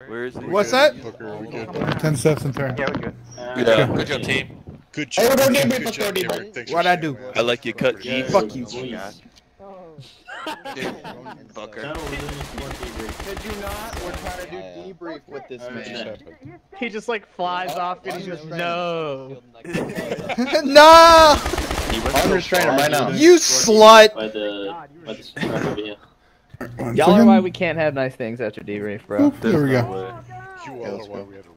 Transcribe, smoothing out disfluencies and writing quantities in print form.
Where is it? What's that? Booker, we good. 10 steps in turn. Yeah, we're good. Yeah. Good job, team. Good Hey, job. we're doing Good for job, 30, Gabriel. buddy. Thanks What'd for I sharing, do? man. I like your cut, G. Fuck you. Fucker. Could you not? We're trying to do debrief with this man. He just like flies off and he just no. No! I'm restraining him right now. You slut! Y'all are why we can't have nice things after debrief, bro. There we go. You all are why we had to